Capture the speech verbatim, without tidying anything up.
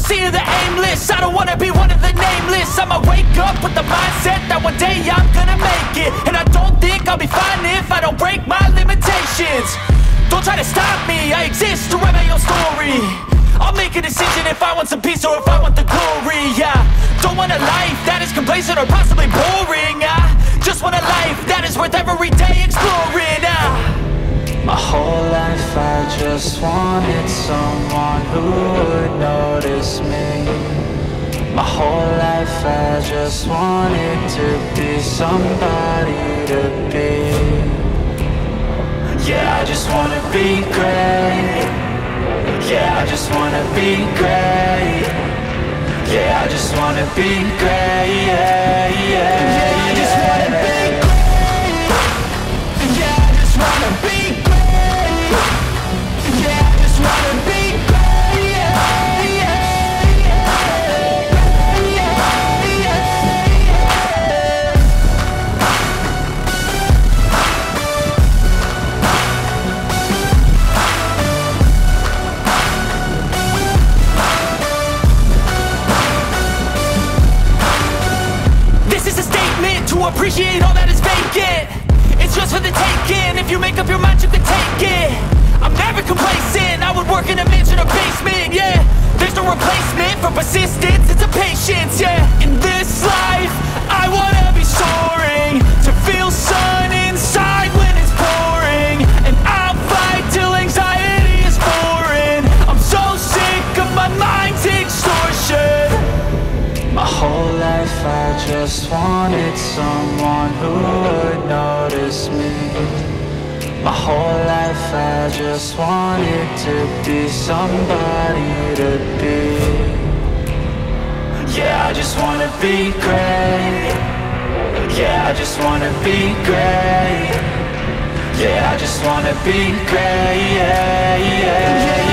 sea of the aimless. I don't wanna be one of the nameless. I'ma wake up with the mindset that one day I'm gonna make it. And I don't think I'll be fine if I don't break my limitations. Don't try to stop me, I exist to write my own story. I'll make a decision if I want some peace or if I want the glory. Yeah, don't want a life that is complacent or possibly boring. I just want a life that is worth every day exploring. I My whole life I just wanted someone who would notice me. My whole life I just wanted to be somebody to be. Yeah, I just wanna be great. Yeah, I just wanna be great. Yeah, I just wanna be great. Yeah, yeah, yeah, I just wanna be great. Yeah, I just wanna be great. Yeah, I just wanna be great. Yeah, yeah, yeah, yeah, yeah. This is a statement to appreciate all that is vacant. It's just for the taking. If you make up your mind, you can take it. I'm never complacent. I would work in a mansion or basement. Yeah, there's no replacement for persistence. It's a patience. Yeah, in this life I wanna be soaring, to feel sun inside when it's pouring. And I'll fight till anxiety is foreign. I'm so sick of my mind's extortion. My whole life I just wanted someone who would notice me. My whole life I just wanted to be somebody to be. Yeah, I just wanna be great. Yeah, I just wanna be great. Yeah, I just wanna be great. Yeah, yeah, yeah.